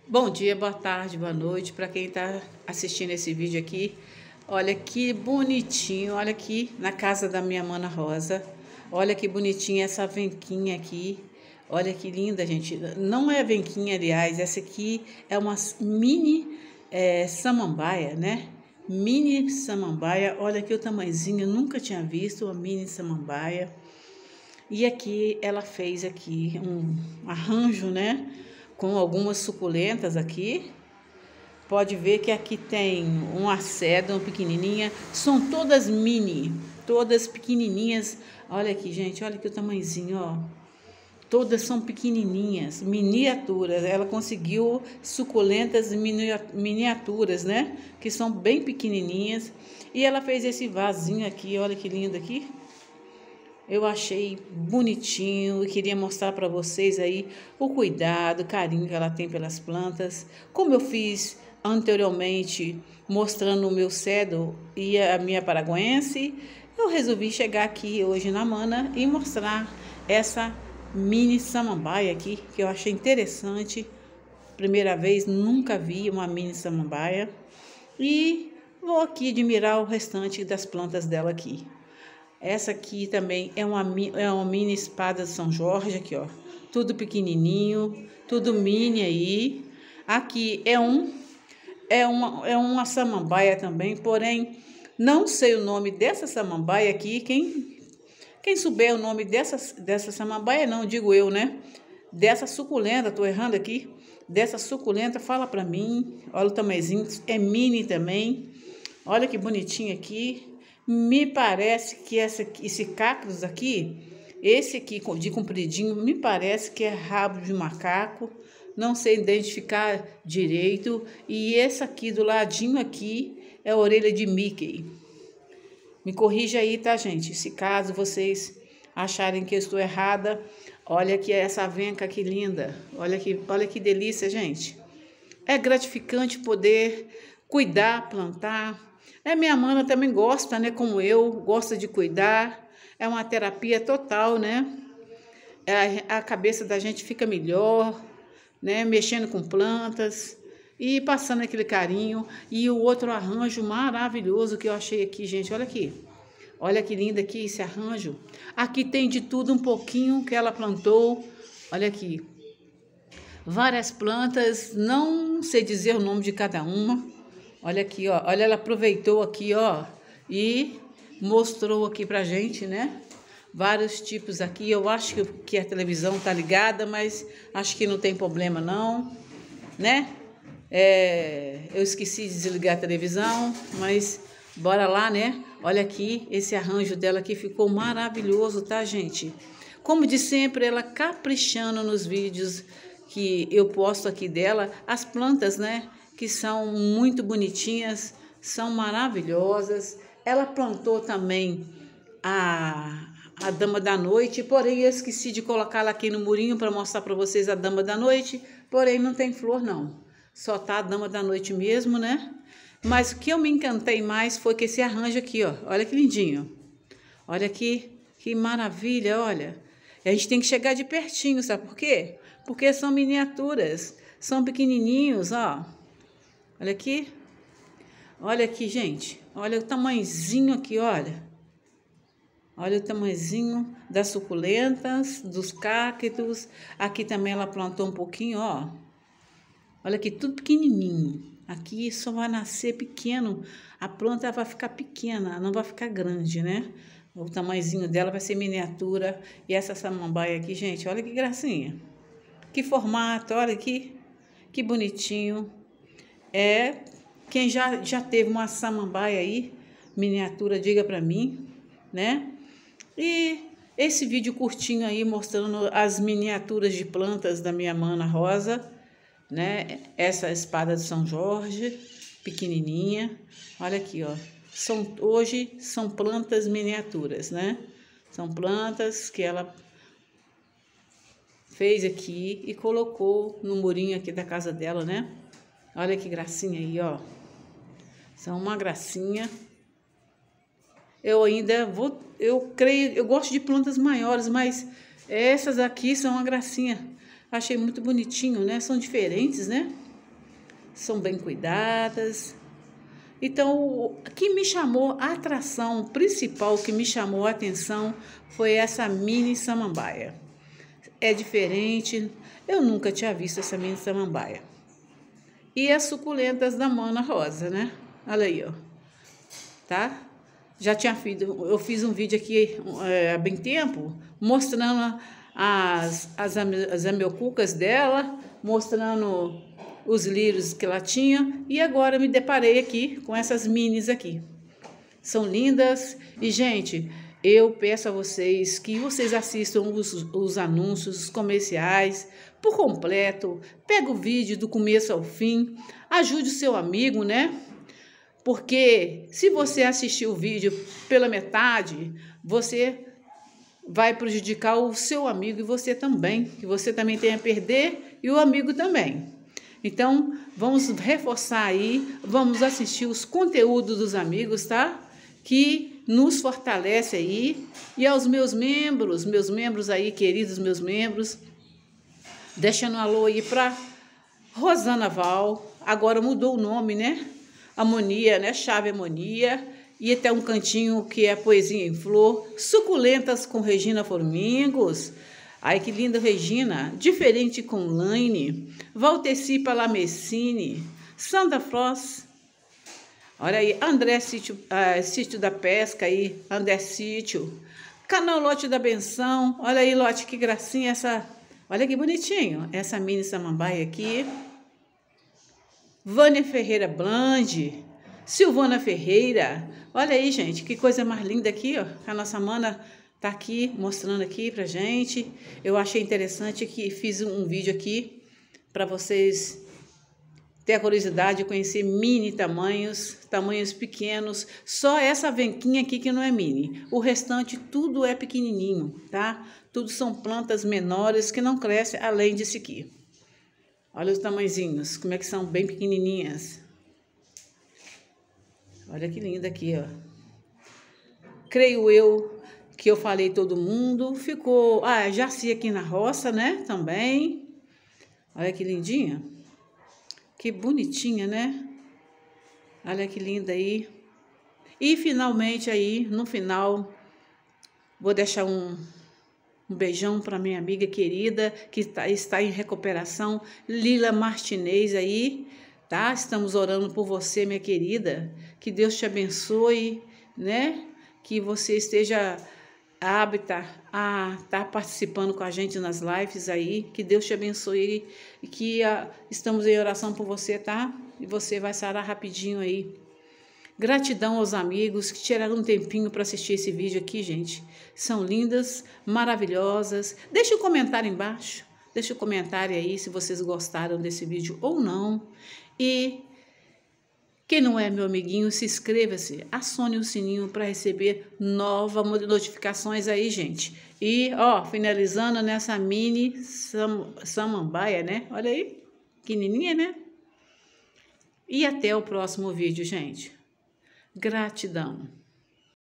Bom dia, boa tarde, boa noite para quem está assistindo esse vídeo aqui. Olha que bonitinho, olha aqui na casa da minha mana Rosa. Olha que bonitinha essa venquinha aqui. Olha que linda, gente. Não é venquinha, aliás, essa aqui é uma mini samambaia, né? Mini samambaia, olha aqui o tamanhozinho, eu nunca tinha visto uma mini samambaia. E aqui ela fez aqui um arranjo, né? Com algumas suculentas aqui. Pode ver que aqui tem uma cedra, uma pequenininha. São todas mini, todas pequenininhas. Olha aqui, gente, olha aqui o tamanhozinho, ó. Todas são pequenininhas, miniaturas. Ela conseguiu suculentas miniaturas, né? Que são bem pequenininhas. E ela fez esse vasinho aqui, olha que lindo aqui. Eu achei bonitinho e queria mostrar para vocês aí o cuidado, o carinho que ela tem pelas plantas. Como eu fiz anteriormente, mostrando o meu cedro e a minha paraguense, eu resolvi chegar aqui hoje na Mana e mostrar essa mini samambaia aqui, que eu achei interessante. Primeira vez, nunca vi uma mini samambaia. E vou aqui admirar o restante das plantas dela aqui. Essa aqui também é uma mini espada de São Jorge, aqui, ó. Tudo pequenininho, tudo mini aí. Aqui é uma samambaia também, porém, não sei o nome dessa samambaia aqui. Quem souber o nome dessa samambaia, não, digo eu, né? Dessa suculenta, tô errando aqui. Dessa suculenta, fala pra mim. Olha o tamanhozinho, é mini também. Olha que bonitinho aqui. Me parece que esse cactus aqui, esse aqui de compridinho, me parece que é rabo de macaco. Não sei identificar direito. E esse aqui do ladinho aqui é a orelha de Mickey. Me corrija aí, tá, gente? Se caso vocês acharem que eu estou errada, olha aqui essa venca que linda. Olha que delícia, gente. É gratificante poder cuidar, plantar. Minha mana também gosta, né? Como eu, gosta de cuidar. É uma terapia total, né? A cabeça da gente fica melhor, né? Mexendo com plantas e passando aquele carinho. E o outro arranjo maravilhoso que eu achei aqui, gente. Olha aqui. Olha que lindo aqui esse arranjo. Aqui tem de tudo um pouquinho que ela plantou. Olha aqui. Várias plantas, não sei dizer o nome de cada uma. Olha aqui, ó. Olha, ela aproveitou aqui, ó, e mostrou aqui pra gente, né? Vários tipos aqui. Eu acho que a televisão tá ligada, mas acho que não tem problema não, né? Eu esqueci de desligar a televisão, mas bora lá, né? Olha aqui, esse arranjo dela aqui ficou maravilhoso, tá, gente? Como de sempre, ela caprichando nos vídeos que eu posto aqui dela, as plantas, né? Que são muito bonitinhas, são maravilhosas. Ela plantou também a Dama da Noite, porém eu esqueci de colocá-la aqui no murinho para mostrar para vocês a Dama da Noite, porém não tem flor não, só tá a Dama da Noite mesmo, né? Mas o que eu me encantei mais foi que esse arranjo aqui, ó, olha que lindinho. Olha aqui, que maravilha, olha. A gente tem que chegar de pertinho, sabe por quê? Porque são miniaturas, são pequenininhos, ó. Olha aqui, gente. Olha o tamanhozinho aqui, olha. Olha o tamanhozinho das suculentas, dos cactos. Aqui também ela plantou um pouquinho, ó. Olha aqui, tudo pequenininho. Aqui só vai nascer pequeno. A planta vai ficar pequena, não vai ficar grande, né? O tamanhozinho dela vai ser miniatura. E essa samambaia aqui, gente, olha que gracinha. Que formato, olha aqui. Que bonitinho. Quem já teve uma samambaia aí, miniatura, diga pra mim, né? E esse vídeo curtinho aí, mostrando as miniaturas de plantas da minha mana Rosa, né? Essa espada de São Jorge, pequenininha. Olha aqui, ó. Hoje são plantas miniaturas, né? São plantas que ela fez aqui e colocou no murinho aqui da casa dela, né? Olha que gracinha aí, ó. São uma gracinha. Eu creio, eu gosto de plantas maiores, mas essas aqui são uma gracinha. Achei muito bonitinho, né? São diferentes, né? são bem cuidadas. Então, o que me chamou a atração principal, que me chamou a atenção, foi essa mini samambaia. É diferente, eu nunca tinha visto essa mini samambaia. E as suculentas da Mana Rosa, né? Olha aí, ó. Tá? Eu fiz um vídeo aqui há bem tempo, mostrando as amiocucas dela, mostrando os lírios que ela tinha, e agora me deparei aqui com essas minis aqui. São lindas e, gente, eu peço a vocês que vocês assistam os anúncios, os comerciais por completo, pega o vídeo do começo ao fim, ajude o seu amigo, né? Porque se você assistir o vídeo pela metade, você vai prejudicar o seu amigo e você também, que você também tem a perder e o amigo também. Então, vamos reforçar aí, vamos assistir os conteúdos dos amigos, tá? Que nos fortalece aí. E aos meus membros aí, queridos meus membros, deixando um alô aí para Rosana Val, agora mudou o nome, né? Harmonia, né? Chave Harmonia. E até um cantinho que é Poesia em Flor. Suculentas com Regina Formingos. Ai, que linda, Regina. Diferente com Laine. Valteci Palamessini. Santa Frost. Olha aí, André Sítio, Sítio da Pesca aí. André Sítio. Canal Lote da Benção. Olha aí, Lote, que gracinha essa. Olha que bonitinho. Essa mini samambaia aqui. Vânia Ferreira Blande. Silvana Ferreira. Olha aí, gente, que coisa mais linda aqui, ó. A nossa Mana tá aqui, mostrando aqui pra gente. Eu achei interessante que fiz um vídeo aqui para vocês ter a curiosidade de conhecer mini tamanhos pequenos. Só essa venquinha aqui que não é mini. O restante tudo é pequenininho, tá? Tudo são plantas menores que não crescem além disso aqui. Olha os tamanhozinhos, como é que são, bem pequenininhas. Olha que linda aqui, ó. Creio eu que eu falei todo mundo. Ficou... Jaci aqui na roça, né? Também. Olha que lindinha. Que bonitinha, né? Olha que linda aí. E finalmente aí, no final, vou deixar um beijão para minha amiga querida, que está em recuperação, Lila Martinez aí, tá? Estamos orando por você, minha querida. Que Deus te abençoe, né? Que você esteja apta a estar participando com a gente nas lives aí. Que Deus te abençoe e que estamos em oração por você, tá? E você vai sarar rapidinho aí. Gratidão aos amigos que tiraram um tempinho para assistir esse vídeo aqui, gente. São lindas, maravilhosas. Deixa um comentário embaixo. Deixa um comentário aí se vocês gostaram desse vídeo ou não. E quem não é meu amiguinho, se inscreva-se. Acione o sininho para receber novas notificações aí, gente. E, ó, finalizando nessa mini samambaia, né? Olha aí, pequenininha, né? E até o próximo vídeo, gente. Gratidão.